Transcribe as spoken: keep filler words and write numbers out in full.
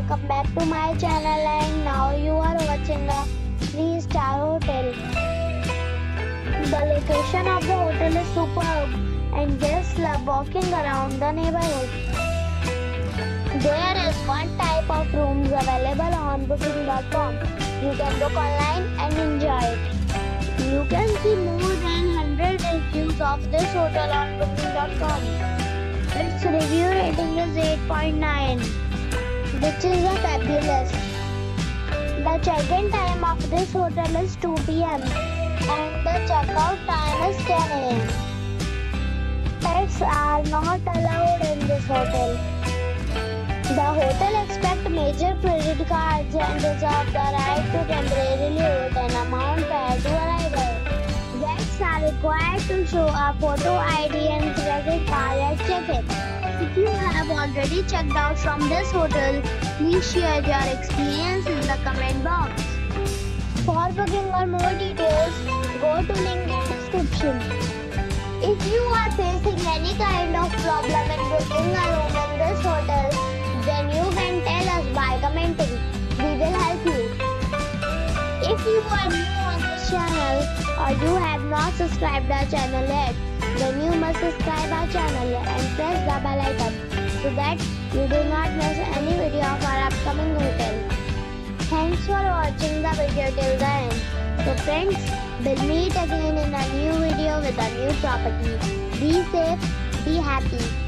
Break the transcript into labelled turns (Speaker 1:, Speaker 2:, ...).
Speaker 1: welcome back to my channel, and now you are watching a three star hotel. The location of the hotel is superb and guests love walking around the neighborhood. There is one type of rooms available on booking dot com. You can book online and enjoy it. You can see more than one hundred reviews of this hotel on booking dot com. Its review rating is eight point nine, which is a fabulous. The check-in time of this hotel is two p m and the check-out time is ten a m Pets are not allowed in this hotel. The hotel accepts major credit cards and reserves the right to temporarily hold an amount prior to arrival. Guests are required to show a photo I D and credit card at check-in. If you have already checked out from this hotel, please share your experience in the comment box. For booking or more details, go to link in description. If you are facing any kind of problem in booking a room in this hotel, then you can tell us by commenting. We will help you. If you are new on this channel or you have not subscribed our channel yet, then you must subscribe our channel and press the bell icon so that you do not miss any video of our upcoming hotel. Thanks for watching the video till the end. So friends, we'll meet again in a new video with a new property. Be safe, be happy.